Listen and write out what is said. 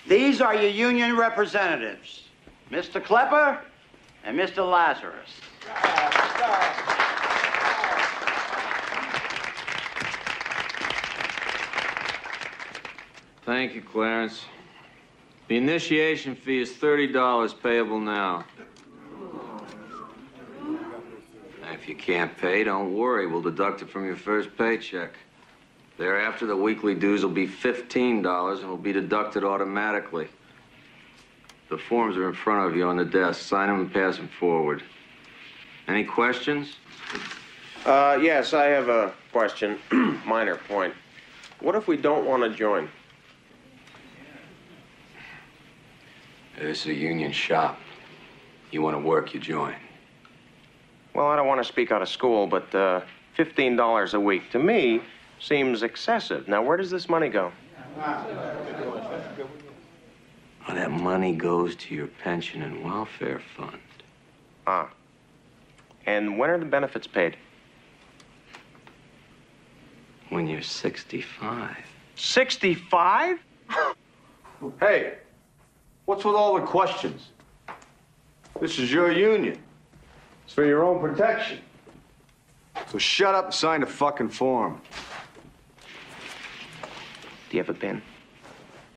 These are your union representatives, Mr. Klepper and Mr. Lazarus. Thank you, Clarence. The initiation fee is $30 payable now. If you can't pay, don't worry. We'll deduct it from your first paycheck. Thereafter, the weekly dues will be $15 and will be deducted automatically. The forms are in front of you on the desk. Sign them and pass them forward. Any questions? Yes, I have a question. Minor point. What if we don't want to join? This is a union shop. You want to work, you join. Well, I don't want to speak out of school, but $15 a week to me seems excessive. Now, where does this money go? Well, that money goes to your pension and welfare fund. Ah. And when are the benefits paid? When you're 65. 65? Hey, what's with all the questions? This is your union. It's for your own protection. So shut up and sign the fucking form. Do you have a pen?